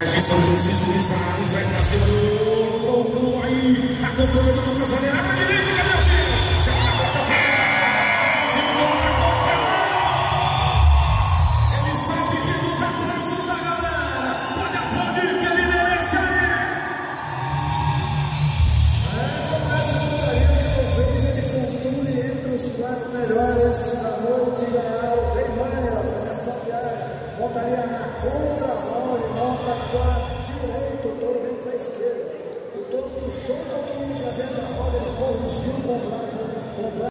São Francisco de Sales vai pra cima do gol aí. Acompanhando o Lucas Valério na direita, Gabrielzinho. Chama na ponta pé. Ele sabe que dos aplausos da galera. Pode aplaudir que ele merece aí. Começa a montaria que talvez ele conclui entre os 4 melhores da noite geral. Deimania, marcação de área. Montaria na contramão, ele monta com a direita, o touro vem para a esquerda. O touro puxou o touro para dentro da roda, ele corrigiu com o braço.